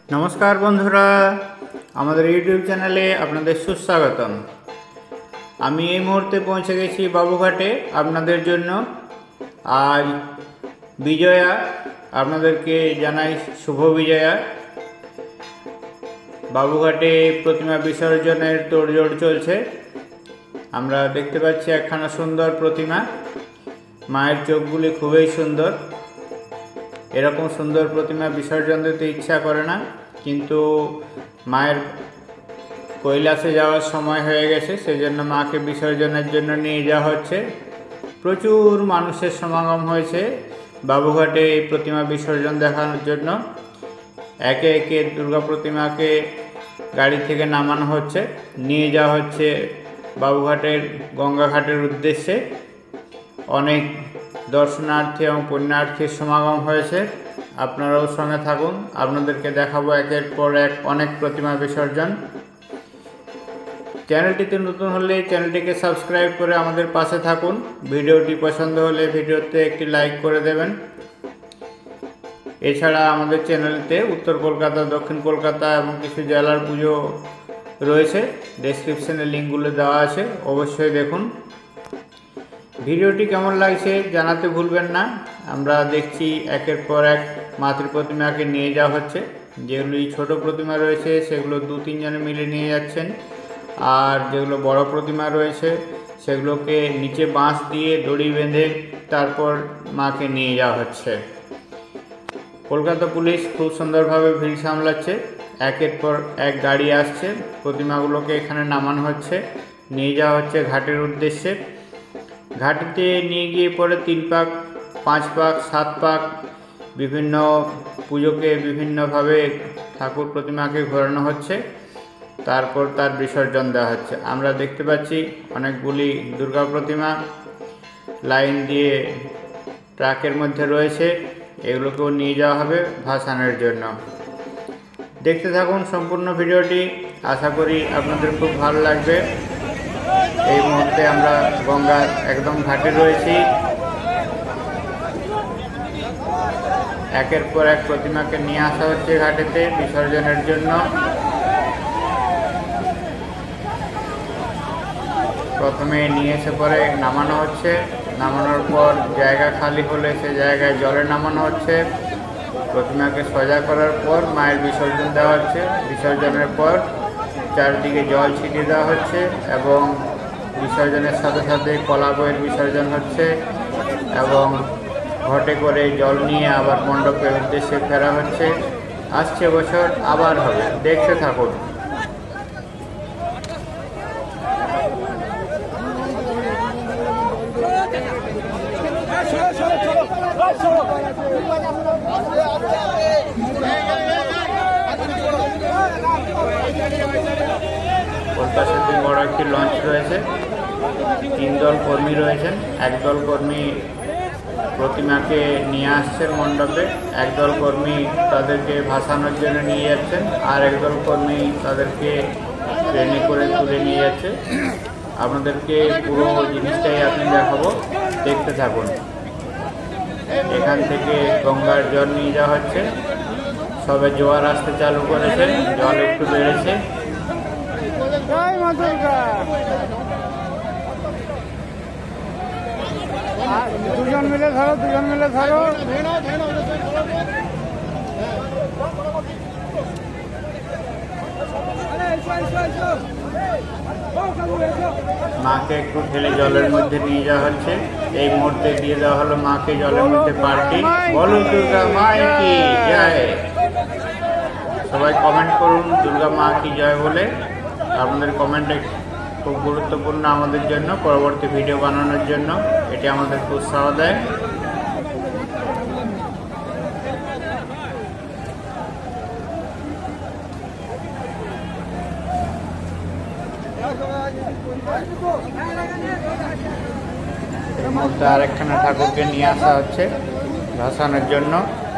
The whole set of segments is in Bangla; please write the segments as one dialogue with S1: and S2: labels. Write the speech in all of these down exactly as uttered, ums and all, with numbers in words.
S1: नमस्कार बंधुरा आमादेर यूट्यूब चैनेले आपनादेर सुस्वागतम। आमी एई मुहूर्ते पौंछे गेছি बाबूघाटे आपनादेर जन्य। आज विजया आपनादेरके जानाई शुभ विजया। बाबूघाटे प्रतिमा विसर्जनेर तोड़जोड़ चलছে। आमरा देखते पाচ্ছি एकखाना सुंदर प्रतिमा। मायेर चोखगुली खूबই सुंदर। एरकम सुंदर प्रतिमा विसर्जन दिते इच्छा करे ना, किन्तु मायेर কৈলাসে যাওয়ার সময় হয়ে গেছে, সেজন্য মাকে বিসর্জনের জন্য নিয়ে যাওয়া হচ্ছে। প্রচুর মানুষের সমাগম হয়েছে বাবুঘাটে এই প্রতিমা বিসর্জন দেখানোর জন্য। একে একে দুর্গা প্রতিমাকে গাড়ি থেকে নামানো হচ্ছে, নিয়ে যাওয়া হচ্ছে বাবুঘাটের গঙ্গাঘাটের উদ্দেশ্যে। অনেক দর্শনার্থী এবং পুণ্যার্থীর সমাগম হয়েছে। আপনারাও সঙ্গে থাকুন, আপনাদেরকে দেখাবো একের পর এক অনেক প্রতিমা বিসর্জন। চ্যানেলটিতে নতুন হলে চ্যানেলটিকে সাবস্ক্রাইব করে আমাদের পাশে থাকুন। ভিডিওটি পছন্দ হলে ভিডিওতে একটি লাইক করে দেবেন। এছাড়া আমাদের চ্যানেলতে উত্তর কলকাতা, দক্ষিণ কলকাতা এবং কিছু জেলার পুজো রয়েছে। ডেসক্রিপশনে লিঙ্কগুলো দেওয়া আছে, অবশ্যই দেখুন। ভিডিওটি কেমন লাগছে জানাতে ভুলবেন না। আমরা দেখছি একের পর এক মাতৃ প্রতিমাকে নিয়ে যাওয়া হচ্ছে। যেগুলি ছোট প্রতিমা রয়েছে সেগুলো দু তিনজনে মিলে নিয়ে যাচ্ছেন, আর যেগুলো বড় প্রতিমা রয়েছে সেগুলোকে নিচে বাঁশ দিয়ে দড়ি বেঁধে তারপর মাকে নিয়ে যাওয়া হচ্ছে। কলকাতা পুলিশ খুব সুন্দরভাবে ভিড় সামলাচ্ছে। একের পর এক গাড়ি আসছে, প্রতিমাগুলোকে এখানে নামানো হচ্ছে, নিয়ে যাওয়া হচ্ছে ঘাটের উদ্দেশ্যে। ঘাটিতে নিয়ে গিয়ে পরে তিন পাক, পাঁচ পাক, সাত পাক বিভিন্ন পুজোকে বিভিন্নভাবে ঠাকুর প্রতিমাকে ঘোরানো হচ্ছে, তারপর তার বিসর্জন দেওয়া হচ্ছে। আমরা দেখতে পাচ্ছি অনেকগুলি দুর্গা প্রতিমা লাইন দিয়ে ট্রাকের মধ্যে রয়েছে, এগুলোকেও নিয়ে যাওয়া হবে ভাসানের জন্য। দেখতে থাকুন সম্পূর্ণ ভিডিওটি, আশা করি আপনাদের খুব ভালো লাগবে। এই মুহূর্তে আমরা গঙ্গার একদম ঘাটে রয়েছি। একের পর এক প্রতিমাকে নিয়ে আসা হচ্ছে ঘাটেতে বিসর্জনের জন্য। প্রথমে নিয়ে এসে পরে নামানো হচ্ছে, নামানোর পর জায়গা খালি হলে সে জায়গায় জলে নামানো হচ্ছে। প্রতিমাকে সোজা করার পর মায়ের বিসর্জন দেওয়া হচ্ছে। বিসর্জনের পর চারদিকে জল ছিটিয়ে দেওয়া হচ্ছে এবং বিসর্জনের সাথে সাথে কলা বইয়ের বিসর্জন হচ্ছে এবং ঘটে করে জল নিয়ে আবার মণ্ডপের উদ্দেশ্যে ফেরা হচ্ছে। আসছে বছর আবার হবে, দেখতে থাকুন। কলকাতাতে বড় একটি লঞ্চ রয়েছে, তিন দল কর্মী রয়েছেন। একদল কর্মী প্রতিমাকে নিয়ে আসছেন মণ্ডপে, একদল কর্মী তাদেরকে ভাসানোর জন্য নিয়ে যাচ্ছেন, আর একদল কর্মী তাদেরকে ট্রেনে করে তুলে নিয়ে যাচ্ছে। আপনাদেরকে পুরো জিনিসটাই আপনি দেখাবো, দেখতে থাকুন। এখান থেকে গঙ্গার জল নিয়ে যাওয়া হচ্ছে। সবে জোয়ার আসতে চালু করেছে, জল একটু বেড়েছে।
S2: দুজন মিলে ধরো, দুজন মিলে ধরো।
S1: মাকে একটু ঠেলে জলের মধ্যে নিয়ে যাওয়া হচ্ছে। এই মুহূর্তে দিয়ে দেওয়া হলো মাকে জলের মধ্যে পাল্টি। বলো দুর্গা মা কি জয়। সবাই কমেন্ট করুন দুর্গা মা কি জয় বলে। আপনাদের কমেন্ট খুব গুরুত্বপূর্ণ আমাদের জন্য, পরবর্তী ভিডিও বানানোর জন্য। এটি আমাদের উৎসাহ দেয়। এই মুহূর্তে আরেকখানা ঠাকুরকে নিয়ে আসা হচ্ছে ভাসানোর জন্য।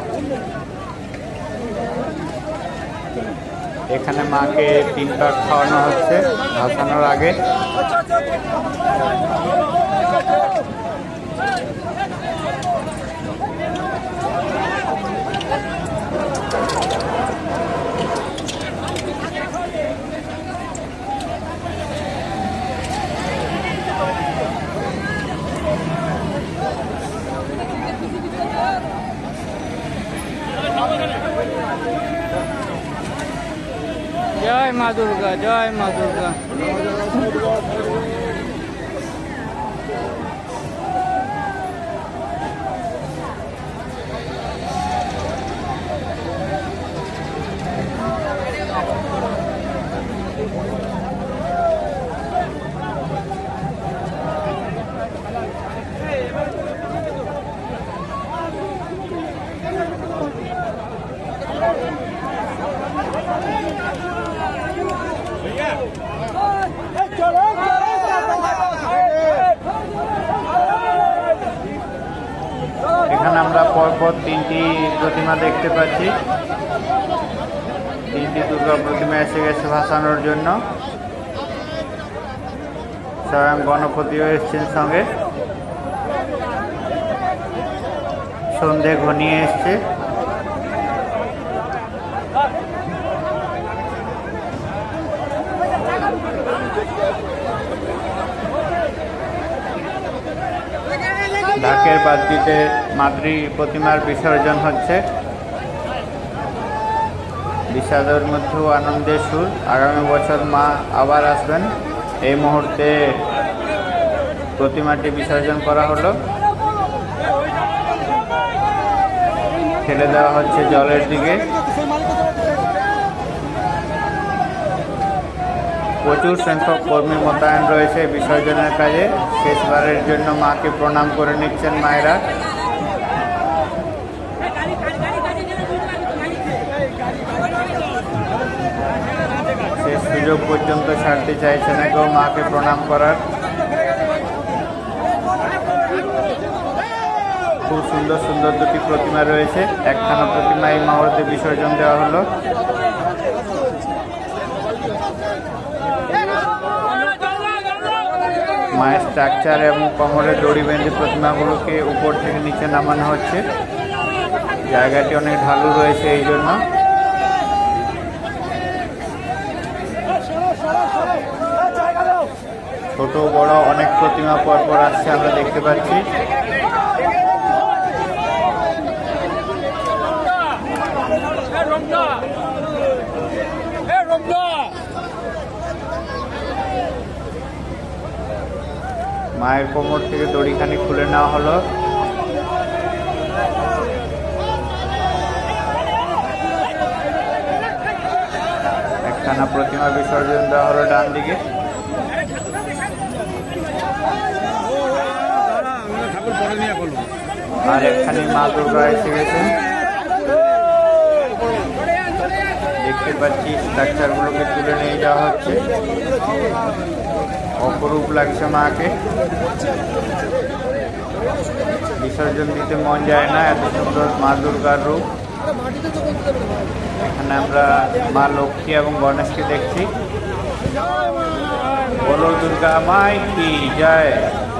S1: এখানে মাকে তিন পাক খাওয়ানো হচ্ছে ভাসানোর আগে।
S2: জয় মা দুর্গা, জয় মা দুর্গা।
S1: এখানে আমরা পরপর তিনটি প্রতিমা দেখতে পাচ্ছি। তিনটি দুর্গা প্রতিমা এসে গেছে ভাসানোর জন্য। স্বয়ং গণপতিও এসছেন সঙ্গে। সন্ধে ঘনিয়ে এসছে। ঢাকের বাদ্যিতে মাতৃ প্রতিমার বিসর্জন হচ্ছে। বিষাদের মধ্যেও আনন্দের সুর। আগামী বছর মা আবার আসবেন। এই মুহূর্তে প্রতিমাটি বিসর্জন করা হলো। ঠেলে দেওয়া হচ্ছে জলের দিকে। প্রচুর সংখ্যক কর্মী মোতায়েন রয়েছে বিসর্জনের কাজে। শেষবারের জন্য মাকে প্রণাম করে নিচ্ছেন মায়েরা। শেষ সুযোগ পর্যন্ত ছাড়তে চাইছে না কেউ মাকে প্রণাম করার। খুব সুন্দর সুন্দর দুটি প্রতিমা রয়েছে। একখানা প্রতিমা এই মুহূর্তে বিসর্জন দেওয়া হলো। মায়ের স্ট্রাকচার এবং কোমরে দড়ি বেঁধে প্রতিমাগুলোকে উপর থেকে নিচে নামানো হচ্ছে। জায়গাটি অনেক ঢালু রয়েছে, এই জন্য ছোট বড় অনেক প্রতিমা পরপর আসছে, আমরা দেখতে পাচ্ছি। মায়ের কোমর থেকে দড়িখানি খুলে নেওয়া হলো। একখানা প্রতিমা বিসর্জন দেওয়া হলো ডান দিকে। আর এখানে মা দুর্গা এসে গেছেন। দেখতে পাচ্ছি স্ট্রাকচারগুলোকে তুলে নিয়ে যাওয়া হচ্ছে। অপরূপ লাগছে মাকে। বিসর্জন দিতে মন যায় না, এত সুন্দর মা দুর্গার রূপ। এখানে আমরা মা লক্ষ্মী এবং গণেশকে দেখছি। বলো দুর্গা মাই কি জয়।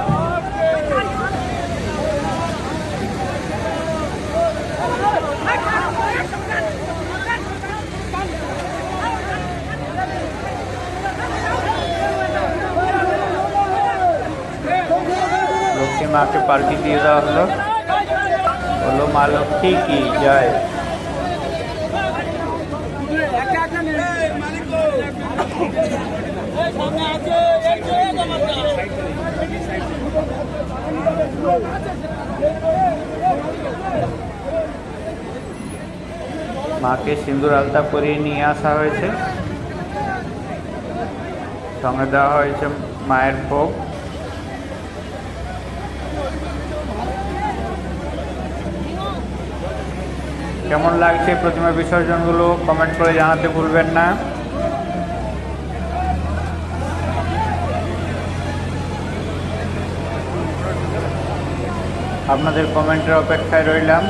S1: লক্ষ্মী মাকে পাল্টি দিয়ে দেওয়া হলো। বলো মা লক্ষ্মী কি জয়। মাকে সিঁদুর আলতা পরিয়ে নিয়ে আসা হয়েছে। সঙ্গে দেওয়া হয়েছে মায়ের ভোগ। কেমন লাগছে প্রতিমা বিসর্জনগুলো কমেন্ট করে জানাতে ভুলবেন না। আপনাদের কমেন্টের অপেক্ষায় রইলাম।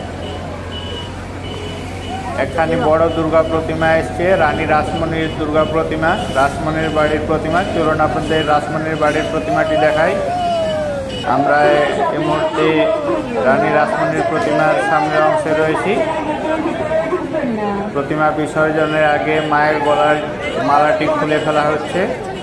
S1: এখানে বড় দুর্গা প্রতিমা এসছে, রানী রাসমণির দুর্গা প্রতিমা, রাসমণির বাড়ির প্রতিমা। চলুন আপনাদের রাসমণির বাড়ির প্রতিমাটি দেখাই। আমরা এই মুহূর্তে রানী রাসমণির প্রতিমার সামনের অংশে রয়েছি। প্রতিমা বিসর্জনের আগে মায়ের গলার মালাটি খুলে ফেলা হচ্ছে,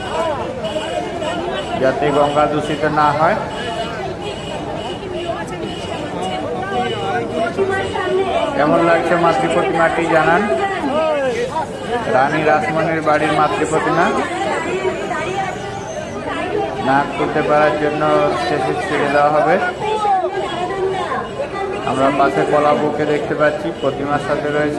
S1: যাতে গঙ্গা দূষিত না হয়।
S3: তোমার সামনে
S1: কেমন লাগছে মাতৃ প্রতিমাটি জানান। রানী রাসমণির বাড়ির মাতৃ প্রতিমা নাক করতে পারার জন্য শেষে ছেড়ে দেওয়া হবে। আমরা পাশে কলা বুকে দেখতে পাচ্ছি, প্রতিমার সাথে রয়েছে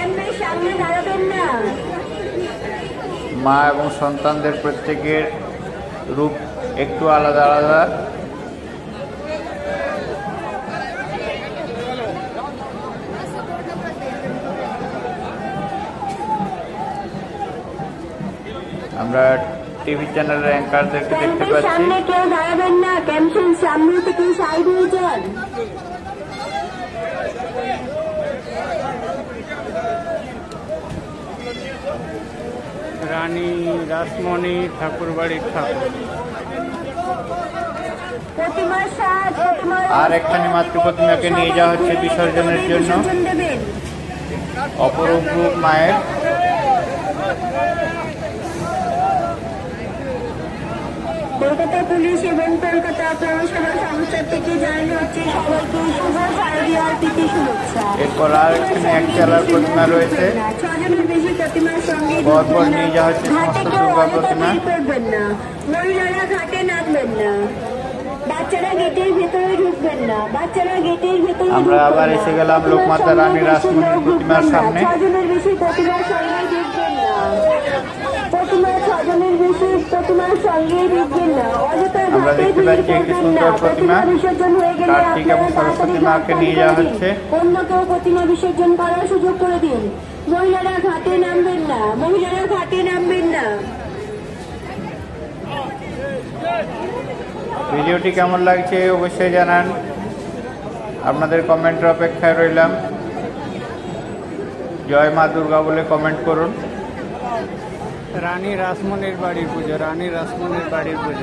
S1: মা এবং সন্তানদের প্রত্যেকের রূপ একটু আলাদা আলাদা। আমরা টিভি চ্যানেলের অ্যাঙ্কারদেরকে দেখতে পাচ্ছি।
S3: সামনে কেউ দাঁড়াবেন না, ক্যাম্পের সামনে থেকে সাইড হয়ে যান।
S2: রানী রাসমণি ঠাকুর বাড়ির ঠাকুর।
S3: প্রতিমার সাজ, প্রতিমার
S1: আর একখানি মাতৃ প্রতিমাকে নিয়ে যাওয়া হচ্ছে বিসর্জনের জন্য।
S3: বিসর্জন দেবেন।
S1: অপরূপ রূপ মায়ের।
S3: কলকাতা পুলিশ এবং কলকাতা পৌরসভা সংস্থা থেকে জানানো হচ্ছে সবাইকে শুভ শারদীয়ার প্রীতি শুভেচ্ছা।
S1: এরপর আর এখানে এক চালার প্রতিমা রয়েছে।
S3: ছজনের বেশি প্রতিমার সঙ্গে
S1: পরপর নিয়ে যাওয়া হচ্ছে
S3: ঘাটে
S1: সমস্ত
S3: কেউ
S1: দুর্গা
S3: অযথা
S1: প্রতিমা।
S3: ভিড় করবেন না, মহিলারা ঘাটে নামবেন না, বাচ্চারা গেটের ভেতরে ঢুকবেন না, বাচ্চারা গেটের ভেতরে
S1: আমরা আবার এসে গেলাম লোকমাতা রানী রাসমণির প্রতিমার সামনে।
S3: ছজনের বেশি প্রতিমার সঙ্গে ঢুকবেন না, প্রতিমা ছজনের বেশি প্রতিমার সঙ্গে ঢুকবেন না, অযথা
S1: আমরা
S3: ঘাটে
S1: দেখতে
S3: ভিড়
S1: পাচ্ছি একটি
S3: করবেন
S1: সুন্দর
S3: না।
S1: প্রতিমা।
S3: বিসর্জন হয়ে গেলে
S1: কার্তিক এবং
S3: আপনারা
S1: সরস্বতী
S3: তাড়াতাড়ি
S1: মাকে
S3: ঘাট
S1: নিয়ে
S3: পরিষ্কার
S1: যাওয়া
S3: দিন।
S1: হচ্ছে।
S3: অন্য কেউ প্রতিমা বিসর্জন করার সুযোগ করে দিন। মহিলারা ঘাটে নামবেন না, মহিলারা ঘাটে নামবেন না।
S1: ভিডিওটি কেমন লাগছে অবশ্যই জানান। আপনাদের কমেন্টের অপেক্ষায় রইলাম। জয় মা দুর্গা বলে কমেন্ট করুন।
S2: রানী রাসমণির বাড়ির পুজো, রানী রাসমণির বাড়ির পুজো।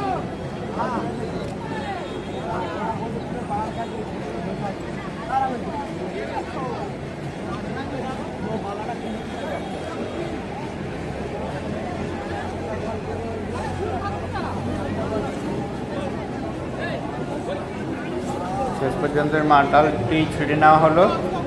S1: শেষ পর্যন্ত মাটালটি ছিঁড়ে নেওয়া হলো।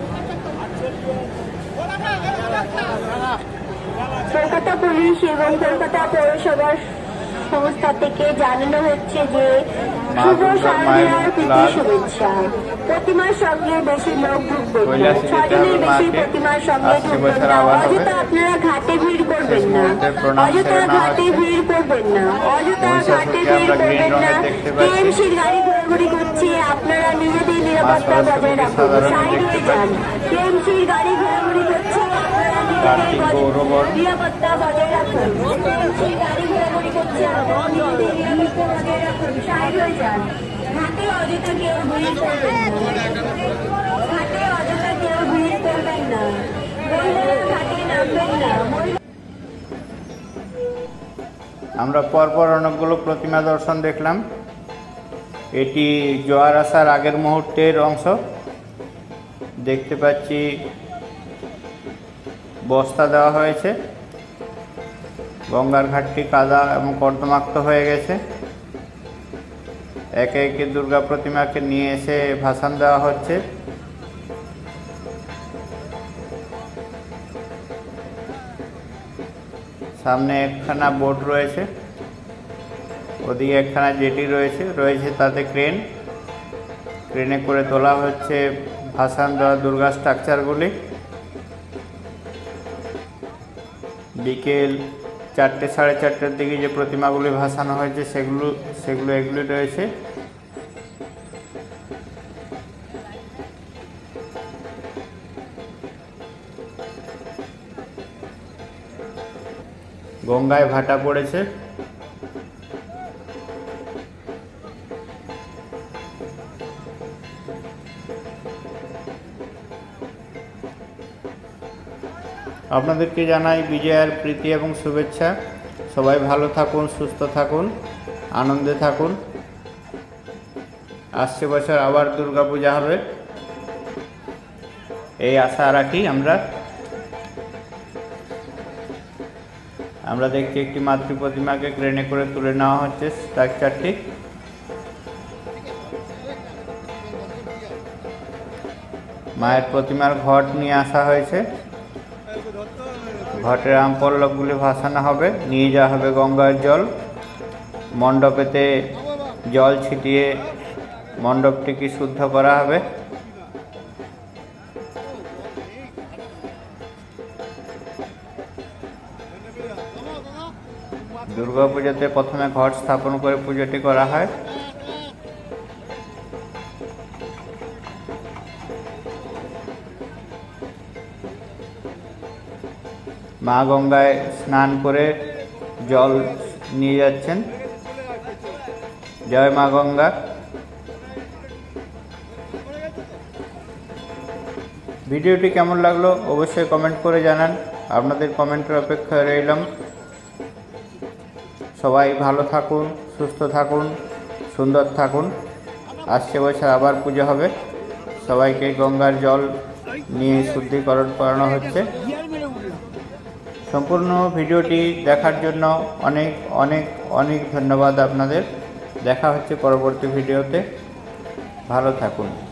S3: কলকাতা পুলিশ এবং কলকাতা পৌরসভার সংস্থা থেকে জানানো হচ্ছে যে
S1: মা
S3: শুভ
S1: দুর্গা মায়ের
S3: শারদীয়ার প্রীতি
S1: লাল।
S3: শুভেচ্ছা। প্রতিমার সঙ্গে বেশি লোক ঢুকবেন না,
S1: কৈলাসে যেতে
S3: ছজনের
S1: হবে
S3: বেশি
S1: মাকে।
S3: প্রতিমার সঙ্গে
S1: আসছে
S3: ঢুকবেন
S1: বছর
S3: না,
S1: আবার হবে।
S3: অযথা আপনারা ঘাটে ভিড় করবেন
S1: শেষ
S3: না,
S1: মুহূর্তে প্রণাম
S3: অযথা
S1: সেরে নেওয়া
S3: ঘাটে
S1: হচ্ছে।
S3: ভিড় করবেন না, অযথা ঘাটে
S1: মহিষাসুরকে
S3: ভিড়
S1: আমরা গ্রিন
S3: করবেন না।
S1: রঙের দেখতে পাচ্ছি।
S3: টিএমসির গাড়ি ঘোরাঘুরি করছে, আপনারা নিজেদের নিরাপত্তা
S1: মা সরস্বতীকে
S3: বজায় রাখুন,
S1: সাদা রঙে
S3: সাইড
S1: দেখতে
S3: হয়ে যান।
S1: পাচ্ছি।
S3: টিএমসির গাড়ি ঘোরাঘুরি করছে, আপনারা
S1: কার্তিক গৌরবর।
S3: নিরাপত্তা বজায় রাখুন। টিএমসির গাড়ি ঘোরাঘুরি করছে, আপনারা নিজেদের নিরাপত্তা বজায় রাখুন, সাইড হয়ে যান। ঘাটে অযথা কেউ ভিড় করবেন না, ঘাটে অযথা কেউ ভিড় করবেন না, মহিলারা ঘাটে নামবেন না।
S1: আমরা পরপর অনেকগুলো প্রতিমা দর্শন দেখলাম। এটি জোয়ার আসার আগের মুহূর্তের অংশ। দেখতে পাচ্ছি বস্তা দেওয়া হয়েছে। গঙ্গার ঘাটটি কাদা এবং কর্দমাক্ত হয়ে গেছে। একে একে দুর্গা প্রতিমাকে নিয়ে এসে ভাসান দেওয়া হচ্ছে। সামনে একখানা বোট রয়েছে, ওদিকে একখানা জেটি রয়েছে রয়েছে তাতে ক্রেন ক্রেনে করে তোলা হচ্ছে ভাসান দেওয়া দুর্গা স্ট্রাকচারগুলি। বিকেল চারটে সাড়ে চারটের দিকে যে প্রতিমাগুলি ভাসানো হয়েছে সেগুলো সেগুলো এগুলি রয়েছে। গঙ্গায় ভাটা পড়েছে। আপনাদেরকে জানাই বিজয়ার প্রীতি এবং শুভেচ্ছা। সবাই ভালো থাকুন, সুস্থ থাকুন, আনন্দে থাকুন। আসছে বছর আবার দুর্গাপূজা হবে এই আশা রাখি আমরা। আমরা দেখছি একটি মাতৃ প্রতিমাকে ক্রেনে করে তুলে নেওয়া হচ্ছে স্ট্রাকচারটি। মায়ের প্রতিমার ঘট নিয়ে আসা হয়েছে। ঘটের আমপল্লবগুলি ভাসানো হবে, নিয়ে যাওয়া হবে গঙ্গার জল। মণ্ডপেতে জল ছিটিয়ে মণ্ডপটিকে শুদ্ধ করা হবে। দুর্গা পুজোতে প্রথমে ঘট স্থাপন করে পুজোটি করা হয়। মা গঙ্গায় স্নান করে জল নিয়ে যাচ্ছেন। জয় মা গঙ্গা। ভিডিওটি কেমন লাগলো অবশ্যই কমেন্ট করে জানান। আপনাদের কমেন্টের অপেক্ষায় রইলাম। সবাই ভালো থাকুন, সুস্থ থাকুন, সুন্দর থাকুন। আসছে বছর আবার পুজো হবে। সবাইকে গঙ্গার জল নিয়ে শুদ্ধিকরণ করানো হচ্ছে। সম্পূর্ণ ভিডিওটি দেখার জন্য অনেক অনেক অনেক ধন্যবাদ আপনাদের। দেখা হচ্ছে পরবর্তী ভিডিওতে। ভালো থাকুন।